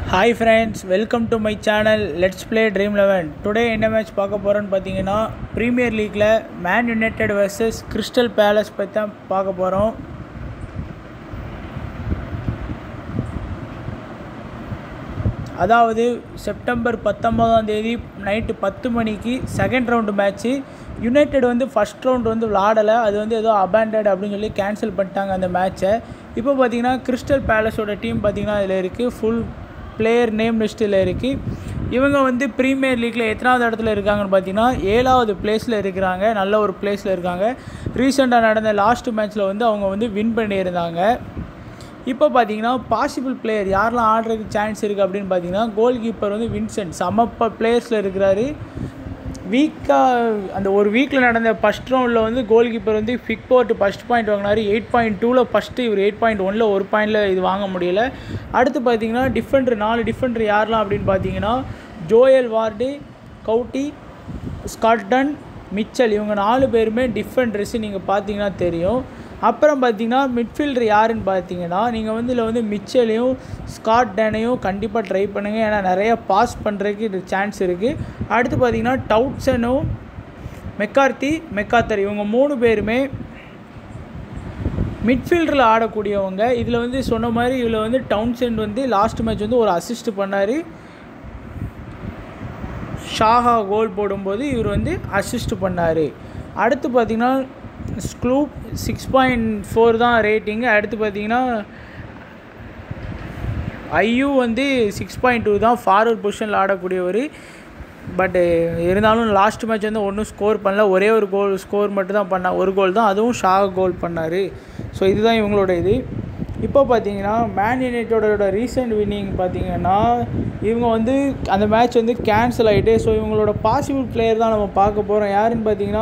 Hi friends, welcome to my channel. Let's play Dream 11. Today என்ன match பார்க்க போறோம்னு பாத்தீங்கன்னா பிரீமியர் லீக்ல Man United vs Crystal Palace பத்தி தான் பார்க்க போறோம். அதாவது செப்டம்பர் 19ஆம் தேதி நைட் 10 மணிக்கு செகண்ட் ரவுண்ட் மேட்ச். யுனைட்டட் வந்து ஃபர்ஸ்ட் ரவுண்ட் வந்து விளையாடல, அது வந்து ஏதோ அபேண்டட் அப்படின்னு சொல்லி கேன்சல் பண்ணிட்டாங்க அந்த மேட்சை. இப்போ பார்த்தீங்கன்னா கிறிஸ்டல் பேலஸோட டீம் பார்த்தீங்கன்னா அதில் இருக்குது, ஃபுல் பிளேயர் நேம் லிஸ்ட்டில் இருக்குது. இவங்க வந்து ப்ரீமியர் லீக்கில் எத்தனாவது இடத்துல இருக்காங்கன்னு பார்த்தீங்கன்னா 7வது பிளேஸில் இருக்கிறாங்க, நல்ல ஒரு பிளேஸில் இருக்காங்க. ரீசெண்டாக நடந்த லாஸ்ட் மேட்ச்சில் வந்து அவங்க வந்து வின் பண்ணியிருந்தாங்க. இப்போ பார்த்தீங்கன்னா பாசிபிள் பிளேயர் யாரெல்லாம் ஆடுறதுக்கு சான்ஸ் இருக்குது அப்படின்னு பார்த்தீங்கன்னா கோல் கீப்பர் வந்து வின்சென்ட் சமப்ப பிளேயர்ஸில் இருக்கிறாரு. அந்த ஒரு வீக்கில் நடந்த ஃபஸ்ட் ரவுண்டில் வந்து கோல் கீப்பர் வந்து ஃபிக்போர்ட் ஃபஸ்ட் பாயிண்ட் வாங்கினார். 8.2ல் ஃபஸ்ட்டு, இவர் 8.1ல் ஒரு பாயிண்டில் இது வாங்க முடியல. அடுத்து பார்த்தீங்கன்னா டிஃபெண்டர் 4 டிஃபெண்டர் யாரெல்லாம் அப்படின்னு பார்த்தீங்கன்னா Joel Ward, Kouyate, Scott Dann, Mitchell, இவங்க 4 பேருமே டிஃபெண்டர்ஸு நீங்கள் பார்த்தீங்கன்னா தெரியும். அப்புறம் பார்த்தீங்கன்னா மிட்ஃபீல்டர் யாருன்னு பார்த்தீங்கன்னா நீங்கள் வந்து இதில் வந்து மிச்சலையும் ஸ்காட்டனையும் கண்டிப்பாக ட்ரை பண்ணுங்கள், ஏன்னா நிறையா பாஸ் பண்ணுறதுக்கு இது சான்ஸ் இருக்குது. அடுத்து பார்த்தீங்கன்னா டவுட்சனும் மெக்கார்த்தர் இவங்க 3 பேருமே மிட்ஃபீல்டரில் ஆடக்கூடியவங்க. இதில் வந்து சொன்ன மாதிரி இதில் வந்து டவுன்சென்ட் வந்து லாஸ்ட் மேட்ச் வந்து ஒரு அசிஸ்ட் பண்ணார். ஷாஹா கோல் போடும்போது இவர் வந்து அசிஸ்ட் பண்ணார். அடுத்து பார்த்திங்கன்னா ஸ்க்ளூப் 6.4 தான் ரேட்டிங்கு. அடுத்து பார்த்திங்கன்னா ஐயூ வந்து 6.2 தான் ஃபார்வர்ட் பொசிஷனில் ஆடக்கூடியவர். பட்டு இருந்தாலும் லாஸ்ட் மேட்ச் வந்து ஒன்றும் ஸ்கோர் பண்ணல, ஒரே ஒரு கோல் ஸ்கோர் மட்டும் தான் பண்ணார், ஒரு கோல் தான், அதுவும் ஷாஹா கோல் பண்ணார். ஸோ இதுதான் இவங்களோட இது. இப்போ பார்த்தீங்கன்னா மேன் யுனைட்டடோட ரீசெண்ட் வின்னிங் பார்த்தீங்கன்னா இவங்க வந்து அந்த மேட்ச் வந்து கேன்சல் ஆகிட்டு. ஸோ இவங்களோட பாசிபிள் பிளேயர் தான் நம்ம பார்க்க போகிறோம். யாருன்னு பார்த்தீங்கன்னா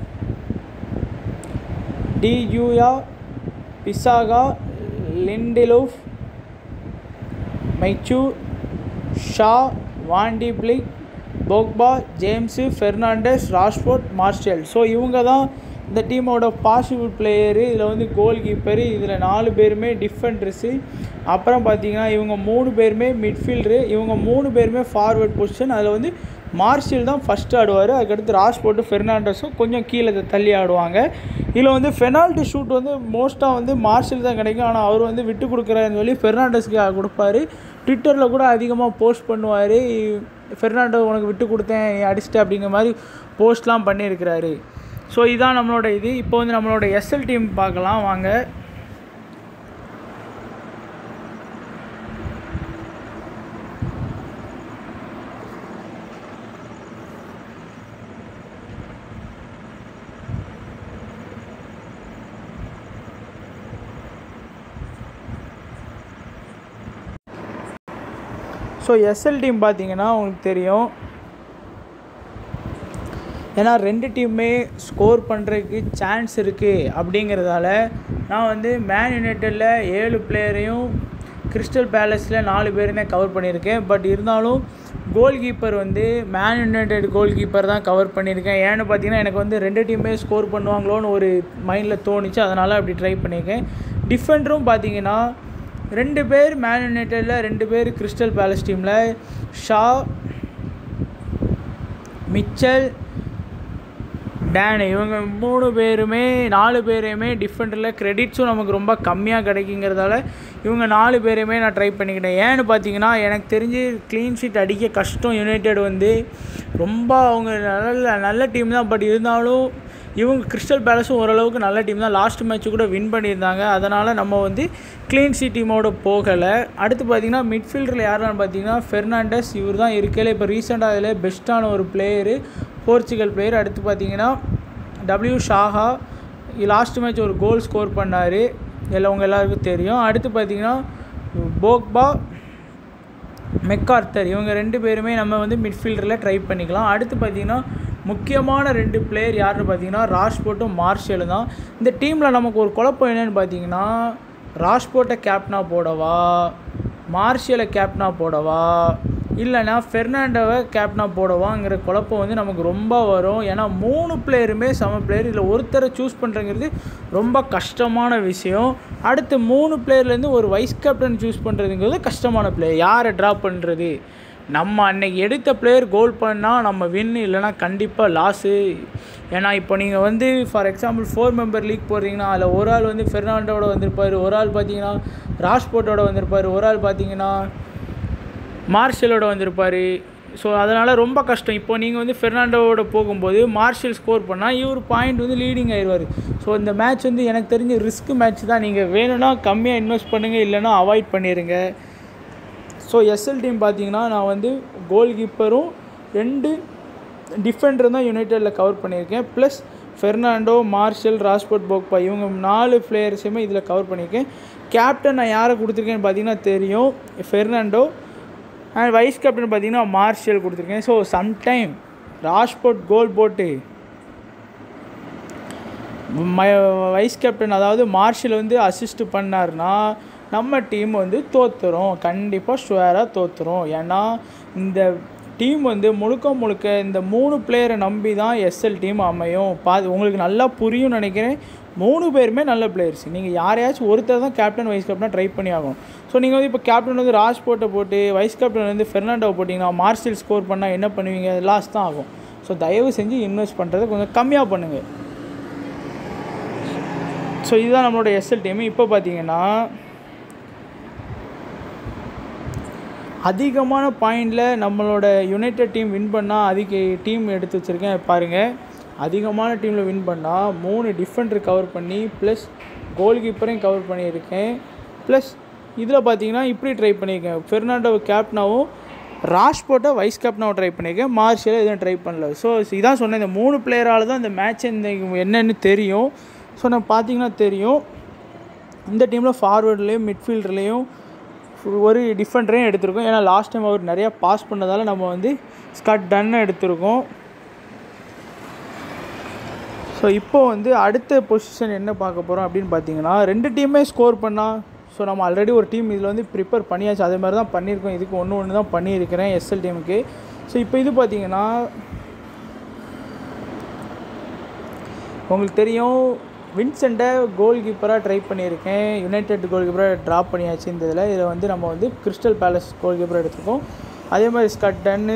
டியூயா, பிசாகா, லிண்டெலோஃப், மைச்சு, Shaw, van de Beek, Pogba, James, Fernandes, Rashford, Martial. So இவங்க தான் இந்த டீமோட பாசிபிள் பிளேயரு. இதில் வந்து கோல் கீப்பரு, இதில் 4 பேருமே டிஃபெண்டர்ஸு. அப்புறம் பார்த்தீங்கன்னா இவங்க 3 பேருமே மிட்ஃபீல்டரு, இவங்க 3 பேருமே ஃபார்வர்ட் பொசிஷன். அதில் வந்து மார்ஷல் தான் ஃபஸ்ட்டு ஆடுவார், அதுக்கடுத்து ராஷ்ஃபோர்ட்டு, ஃபெர்னாண்டஸும் கொஞ்சம் கீழே தள்ளி ஆடுவாங்க. இதில் வந்து பெனால்ட்டி ஷூட் வந்து மோஸ்ட்டாக வந்து மார்ஷல் தான் கிடைக்கும், ஆனால் அவர் வந்து விட்டு கொடுக்குறாருன்னு சொல்லி ஃபெர்னாண்டஸ்க்கு கொடுப்பார். ட்விட்டரில் கூட அதிகமாக போஸ்ட் பண்ணுவார், ஃபெர்னாண்டஸ் உனக்கு விட்டு கொடுத்தேன், அடிச்சிட்டு அப்படிங்கிற மாதிரி போஸ்ட்லாம் பண்ணியிருக்கிறாரு. ஸோ இதான் நம்மளோட இது. இப்போ வந்து நம்மளோட எஸ்எல் டீம் பார்க்கலாம் வாங்க. ஸோ எஸ்எல் டீம் பார்த்தீங்கன்னா உங்களுக்கு தெரியும், ஏன்னா 2 டீமுமே ஸ்கோர் பண்ணுறதுக்கு சான்ஸ் இருக்குது அப்படிங்கிறதால நான் வந்து மேன் யுனைட்டடில் 7 பிளேயரையும் கிறிஸ்டல் பேலஸில் 4 பேருமே கவர் பண்ணியிருக்கேன். பட் இருந்தாலும் கோல் கீப்பர் வந்து மேன் யுனைட்டட் கோல் கீப்பர் தான் கவர் பண்ணியிருக்கேன். ஏன்னு பார்த்தீங்கன்னா எனக்கு வந்து 2 டீமே ஸ்கோர் பண்ணுவாங்களோன்னு ஒரு மைண்டில் தோணுச்சு, அதனால் அப்படி ட்ரை பண்ணியிருக்கேன். டிஃபெண்டரும் பார்த்தீங்கன்னா 2 பேர் மேன் யுனைட்டடில், 2 பேர் கிறிஸ்டல் பேலஸ் டீமில். ஷா, மிச்சல், டேன் இவங்க 3 பேருமே 4 பேரையுமே டிஃபெண்டரில் கிரெடிட்ஸும் நமக்கு ரொம்ப கம்மியாக கிடைக்குங்கிறதால இவங்க 4 பேரையுமே நான் ட்ரை பண்ணிக்கிட்டேன். ஏன்னு பார்த்தீங்கன்னா எனக்கு தெரிஞ்சு க்ளீன் ஷீட் அடிக்க கஷ்டம். யுனைட்டட் வந்து ரொம்ப அவங்க நல்ல டீம் தான், பட் இருந்தாலும் இவங்க கிறிஸ்டல் பேலஸும் ஓரளவுக்கு நல்ல டீம் தான், லாஸ்ட் மேட்ச்சு கூட வின் பண்ணியிருந்தாங்க. அதனால் நம்ம வந்து க்ளீன் ஷீட் டீமோட போகலை. அடுத்து பார்த்திங்கன்னா மிட்ஃபீல்டரில் யாருன்னு பார்த்தீங்கன்னா ஃபெர்னாண்டஸ், இவர் தான் இருக்கையில் இப்போ ரீசெண்டாக அதில் பெஸ்ட்டான ஒரு பிளேயரு, போர்ச்சுகல் பிளேயர். அடுத்து பார்த்தீங்கன்னா ஷாஹா, லாஸ்ட் மேட்ச் ஒரு கோல் ஸ்கோர் பண்ணார், உங்கள் எல்லாருக்கும் தெரியும். அடுத்து பார்த்தீங்கன்னா போக்பா, மெக்கார்த்தர், இவங்க 2 பேருமே நம்ம வந்து மிட்ஃபீல்டரில் ட்ரை பண்ணிக்கலாம். அடுத்து பார்த்திங்கன்னா முக்கியமான 2 பிளேயர் யாருன்னு பார்த்தீங்கன்னா ராஷ்ஃபோர்ட்டும் மார்ஷலும் தான். இந்த டீமில் நமக்கு ஒரு குழப்பம் என்னென்னு பார்த்தீங்கன்னா ராஷ்ஃபோர்ட்டை கேப்டனாக போடவா, மார்ஷலை கேப்டனாக போடவா, இல்லைனா ஃபெர்னாண்டோவை கேப்டனாக போடவாங்கிற குழப்பம் வந்து நமக்கு ரொம்ப வரும். ஏன்னா 3 பிளேயருமே சம பிளேயர். இதில் ஒருத்தரை சூஸ் பண்ணுறங்கிறது ரொம்ப கஷ்டமான விஷயம். அடுத்து 3 பிளேயர்லேருந்து ஒரு வைஸ் கேப்டன் சூஸ் பண்ணுறதுங்கிறது கஷ்டமான பிளேயர். யாரை ட்ராப் பண்ணுறது? நம்ம அன்றைக்கி எடுத்த பிளேயர் கோல் பண்ணால் நம்ம வின், இல்லைனா கண்டிப்பாக லாஸு. ஏன்னா இப்போ நீங்கள் வந்து ஃபார் எக்ஸாம்பிள் 4 மெம்பர் லீக் போடுறீங்கன்னா அதில் ஒரு ஆள் வந்து ஃபெர்னாண்டோட வந்திருப்பார், ஒரு ஆள் பார்த்தீங்கன்னா ராஷ்போர்ட்டோட வந்திருப்பார், ஒரு ஆள் பார்த்தீங்கன்னா மார்ஷலோட வந்திருப்பார். ஸோ அதனால் ரொம்ப கஷ்டம். இப்போ நீங்கள் வந்து ஃபெர்னாண்டோவோட போகும்போது மார்ஷல் ஸ்கோர் பண்ணால் இவர் பாயிண்ட் வந்து லீடிங் ஆயிடுவார். ஸோ இந்த மேட்ச் வந்து எனக்கு தெரிஞ்ச ரிஸ்க் மேட்ச் தான். நீங்கள் வேணும்னா கம்மியாக இன்வெஸ்ட் பண்ணுங்கள், இல்லைனா அவாய்ட் பண்ணிடுங்க. ஸோ எஸ்எல் டீம் பார்த்தீங்கன்னா நான் வந்து கோல் கீப்பரும் 2 டிஃபெண்டரும் தான் யுனைட்டடில் கவர் பண்ணியிருக்கேன். Plus Fernando, Martial, Rashford, Pogba இவங்க 4 பிளேயர்ஸுமே இதில் கவர் பண்ணியிருக்கேன். கேப்டன் நான் யாரை கொடுத்துருக்கேன்னு பார்த்தீங்கன்னா தெரியும், ஃபெர்னாண்டோ. அண்ட் வைஸ் கேப்டன் பார்த்தீங்கன்னா மார்ஷல் கொடுத்துருக்கேன். ஸோ சம்டைம் ராஷ்போர்ட் கோல் போட்டு வைஸ் கேப்டன் அதாவது மார்ஷல் வந்து அசிஸ்ட் பண்ணார்னா நம்ம டீம் வந்து தோற்றுரும், கண்டிப்பாக ஷுவராக தோற்றுரும். ஏன்னா இந்த டீம் வந்து முழுக்க இந்த 3 பிளேயரை நம்பி தான் எஸ்எல் டீம் அமையும். உங்களுக்கு நல்லா புரியும் நினைக்கிறேன். 3 பேருமே நல்ல பிளேயர்ஸ். நீங்கள் யாரையாச்சும் ஒருத்தர் தான் கேப்டன் வைஸ் கேப்டனாக ட்ரை பண்ணி ஆகும். ஸோ நீங்கள் வந்து இப்போ கேப்டன் வந்து ராஷ்போர்ட்டை போட்டு வைஸ் கேப்டன் வந்து ஃபெர்னாண்டோவை போட்டிங்கன்னா மார்ஷல் ஸ்கோர் பண்ணால் என்ன பண்ணுவீங்க? லாஸ் தான் ஆகும். ஸோ தயவு செஞ்சு இன்வெஸ்ட் பண்ணுறதை கொஞ்சம் கம்மியாக பண்ணுங்கள். ஸோ இதுதான் நம்மளோட எஸ்எல் டீமு. இப்போ பார்த்தீங்கன்னா அதிகமான பாயிண்டில் நம்மளோட யுனைடெட் டீம் வின் பண்ணால் அதிக டீம் எடுத்து வச்சுருக்கேன் பாருங்கள். அதிகமான டீமில் வின் பண்ணால் 3 டிஃபெண்டர் கவர் பண்ணி ப்ளஸ் கோல் கீப்பரையும் கவர் பண்ணியிருக்கேன். ப்ளஸ் இதில் பார்த்தீங்கன்னா இப்படி ட்ரை பண்ணியிருக்கேன், ஃபெர்னாண்டோவை கேப்டனாகவும் ராஷ்போர்ட்டை வைஸ் கேப்டனாகவும் ட்ரை பண்ணியிருக்கேன். மார்ஷலை எதுவும் ட்ரை பண்ணல. ஸோ இதான் சொன்னேன், இந்த 3 பிளேயரால் தான் இந்த மேட்ச் இந்த என்னென்னு தெரியும். ஸோ நான் பார்த்தீங்கன்னா தெரியும் இந்த டீமில் ஃபார்வேர்ட்லேயும் மிட்ஃபீல்டர்லேயும் ஒரு டிஃபெண்டரையும் எடுத்திருக்கோம். ஏன்னா லாஸ்ட் டைம் அவர் நிறையா பாஸ் பண்ணதால் நம்ம வந்து ஸ்கட் டன்னு எடுத்திருக்கோம். ஸோ இப்போ வந்து அடுத்த பொசிஷன் என்ன பார்க்க போகிறோம் அப்படின்னு பார்த்தீங்கன்னா 2 டீமே ஸ்கோர் பண்ணால். ஸோ நம்ம ஆல்ரெடி ஒரு டீம் இதில் வந்து ப்ரிப்பேர் பண்ணியாச்சு, அதே மாதிரி தான் பண்ணியிருக்கோம். இதுக்கு ஒன்று தான் பண்ணியிருக்கிறேன் எஸ்எல் டீமுக்கு. ஸோ இப்போ இது பார்த்தீங்கன்னா உங்களுக்கு தெரியும் வின்சென்ட்டை கோல் கீப்பராக ட்ரை பண்ணியிருக்கேன். யுனைடெட் கோல் கீப்பராக ட்ராப் பண்ணியாச்சு. இந்த இதில் வந்து நம்ம வந்து கிறிஸ்டல் பேலஸ் கோல் கீப்பராக எடுத்துருக்கோம். அதே மாதிரி ஸ்கட் டன்னு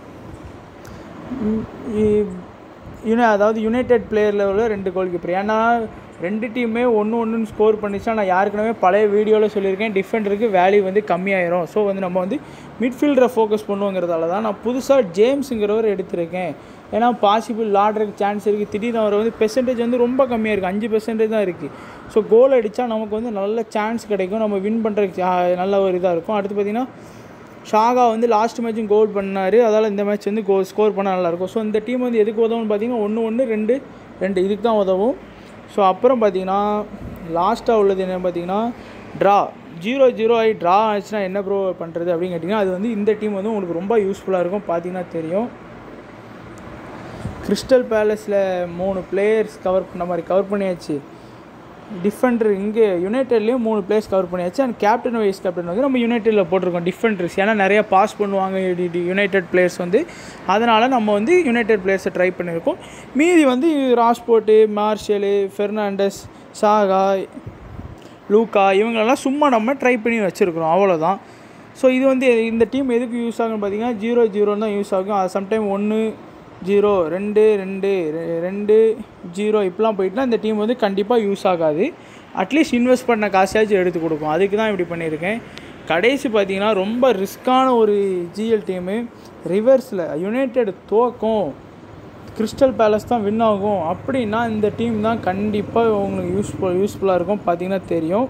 அதாவது யுனைடெட் பிளேயர் லெவலில் 2 கோல் கீப்பர். ஏன்னா 2 டீமே ஒன்று ஸ்கோர் பண்ணிச்சா நான் யாருக்குனவே பழைய வீடியோவில் சொல்லியிருக்கேன், டிஃபெண்டருக்கு வேல்யூ வந்து கம்மியாயிரும். ஸோ வந்து நம்ம வந்து மிட்ஃபீல்டரை ஃபோக்கஸ் பண்ணுவோங்கிறதால தான் நான் புதுசாக ஜேம்ஸுங்கிறவர் எடுத்திருக்கேன். ஏன்னா பாசிபிள் விளாட்றதுக்கு சான்ஸ் இருக்குது. திடீர்னு அவர் வந்து பெர்சன்டேஜ் வந்து ரொம்ப கம்மியாக இருக்குது, 5% தான் இருக்குது. ஸோ கோல் அடித்தா நமக்கு வந்து நல்ல சான்ஸ் கிடைக்கும், நம்ம வின் பண்ணுறதுக்கு நல்ல ஒரு இதாக இருக்கும். அடுத்து பார்த்திங்கன்னா ஷாகா வந்து லாஸ்ட் மேட்சும் கோல் பண்ணார், அதால் இந்த மேட்ச் வந்து ஸ்கோர் பண்ணால் நல்லாயிருக்கும். ஸோ இந்த டீம் வந்து எதுக்கு உதவும்னு பார்த்தீங்கன்னா 1-1 2 இதுக்கு தான் உதவும். ஸோ அப்புறம் பார்த்தீங்கன்னா லாஸ்ட்டாக உள்ளது என்ன பார்த்தீங்கன்னா ட்ரா 0-0 ஆகி ட்ரா ஆச்சுன்னா என்ன ப்ரோ பண்ணுறது அப்படின்னு கேட்டிங்கன்னா அது வந்து இந்த டீம் வந்து உங்களுக்கு ரொம்ப யூஸ்ஃபுல்லாக இருக்கும். பார்த்தீங்கன்னா தெரியும் கிறிஸ்டல் பேலஸில் 3 பிளேயர்ஸ் கவர் பண்ண மாதிரி கவர் பண்ணியாச்சு. டிஃபெண்டர் இங்கே யுனைடெட்லேயும் 3 பிளேயர்ஸ் கவர் பண்ணியாச்சு. அண்ட் கேப்டன் வைஸ் கேப்டன் வந்து நம்ம யுனைடெடில் போட்டிருக்கோம் டிஃபெண்டர்ஸ். ஏன்னா நிறையா பாஸ் பண்ணுவாங்க யுனைடெட் பிளேயர்ஸ் வந்து, அதனால் நம்ம வந்து யுனைடெட் பிளேயர்ஸை ட்ரை பண்ணியிருக்கோம். மீதி வந்து ராஷ்போர்ட்டு, மார்ஷலு, ஃபெர்னாண்டஸ், சாகா, லூக்கா இவங்களெல்லாம் சும்மா நம்ம ட்ரை பண்ணி வச்சுருக்குறோம், அவ்வளோதான். ஸோ இது வந்து இந்த டீம் எதுக்கு யூஸ் ஆகுன்னு பார்த்தீங்கன்னா 0-0 தான் யூஸ் ஆகும். அது சம்டைம் 1-0 2-2-2-0 இப்படிலாம் போயிட்டுனா இந்த டீம் வந்து கண்டிப்பாக யூஸ் ஆகாது. அட்லீஸ்ட் இன்வெஸ்ட் பண்ண காசாச்சும் எடுத்து கொடுக்கும், அதுக்கு தான் இப்படி பண்ணியிருக்கேன். கடைசி பார்த்திங்கன்னா ரொம்ப ரிஸ்க்கான ஒரு ஜிஎல் டீமு. ரிவர்ஸில் யுனைடெட் தோக்கும், கிறிஸ்டல் பேலஸ் தான் வின் ஆகும் அப்படின்னா இந்த டீம் தான் கண்டிப்பாக உங்களுக்கு யூஸ்ஃபுல்லாக இருக்கும். பார்த்திங்கன்னா தெரியும்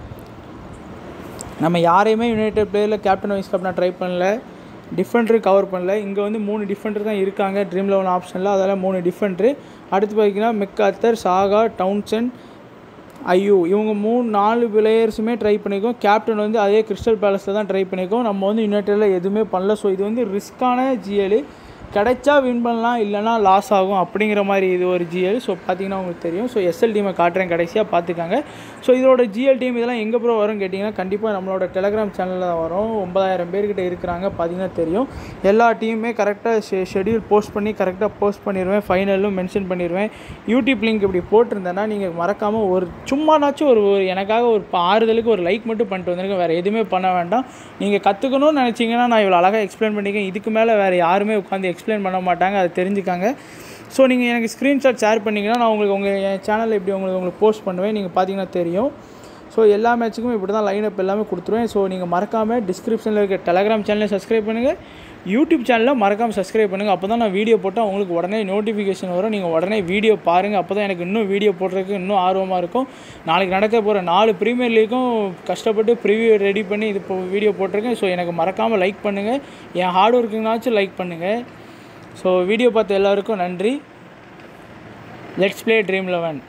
நம்ம யாரையுமே யுனைடெட் பிளேயரில் கேப்டன் வைஸ் கேப்டனாக ட்ரை பண்ணல, டிஃபெண்டரு கவர் பண்ணல. இங்கே வந்து 3 டிஃபெண்டர் தான் இருக்காங்க ட்ரீம் 11 ஆப்ஷனில், அதெல்லாம் 3 டிஃபெண்டரு. அடுத்து பார்த்திங்கன்னா மெக்கார்த்தர், சாகா, டவுன்சன், ஐயோ இவங்க 3-4 பிளேயர்ஸுமே ட்ரை பண்ணியிருக்கோம். கேப்டன் வந்து அதே கிறிஸ்டல் பேலஸில் தான் ட்ரை பண்ணியிருக்கோம். நம்ம வந்து யுனைடெடில் எதுவுமே பண்ணல. ஸோ இது வந்து ரிஸ்க்கான ஜிஎல். கிடைச்சா வின் பண்ணலாம், இல்லைனா லாஸ் ஆகும் அப்படிங்கிற மாதிரி இது ஒரு ஜிஎல். ஸோ பார்த்தீங்கன்னா உங்களுக்கு தெரியும். ஸோ எஸ்எல் டீமை காட்டுறேன் கடைசியாக பார்த்துக்காங்க. ஸோ இதோட ஜிஎல் டீம் இதெல்லாம் எங்கே ப்ரோ வரும்னு கேட்டிங்கன்னா கண்டிப்பாக நம்மளோட டெலகிராம் சேனலில் தான் வரும். 9000 பேர்கிட்ட இருக்கிறாங்க பார்த்தீங்கன்னா தெரியும். எல்லா டீமுமே கரெக்டாக ஷெடியூல் போஸ்ட் பண்ணி கரெக்டாக போஸ்ட் பண்ணிடுவேன், ஃபைனலும் மென்ஷன் பண்ணிடுவேன். யூடியூப் லிங்க் இப்படி போட்டிருந்தேன்னா நீங்கள் மறக்காமல் ஒரு சும்மானாச்சும் ஒரு எனக்காக ஒரு ஆறுதலுக்கு ஒரு லைக் மட்டும் பண்ணிட்டு வந்துருங்க. வேறு எதுவுமே பண்ண வேண்டாம். நீங்கள் கற்றுக்கணும்னு நினச்சிங்கன்னா நான் இவ்வளோ அழகாக எக்ஸ்பிளைன் பண்ணிக்கேன். இதுக்கு மேலே வேறு யாருமே உட்காந்து எக்ஸ்பிளைன் பண்ண மாட்டாங்க, அதை தெரிஞ்சுக்காங்க. ஸோ நீங்கள் எனக்கு ஸ்க்ரீன்ஷாட் ஷேர் பண்ணிங்கன்னா நான் உங்களுக்கு என் சேனலில் எப்படி உங்களுக்கு போஸ்ட் பண்ணுவேன், நீங்கள் பார்த்தீங்கன்னா தெரியும். ஸோ எல்லா மேட்ச்சுக்கும் இப்படி தான் லைனப் எல்லாமே கொடுத்துருவேன். ஸோ நீங்கள் மறக்காமல் டிஸ்கிரிப்ஷனில் இருக்க டெலகிராம் சேனலை சப்ஸ்கிரைப் பண்ணுங்கள், யூடியூப் சேனலில் மறக்காமல் சப்ஸ்கிரைப் பண்ணுங்கள். அப்போ தான் நான் வீடியோ போட்டால் உங்களுக்கு உடனே நோட்டிஃபிகேஷன் வரும். நீங்கள் உடனே வீடியோ பாருங்கள். அப்போ தான் எனக்கு இன்னும் வீடியோ போடுறதுக்கு இன்னும் ஆர்வமாக இருக்கும். நாளைக்கு நடக்க போகிற 4 ப்ரீமியர் லீக்கும் கஷ்டப்பட்டு ப்ரிவியூ ரெடி பண்ணி இது வீடியோ போட்டிருக்கேன். ஸோ எனக்கு மறக்காமல் லைக் பண்ணுங்கள், என் ஹார்ட் ஒர்க்குனாச்சும் லைக் பண்ணுங்கள். ஸோ வீடியோ பார்த்த எல்லாருக்கும் நன்றி. Let's play Dream 11.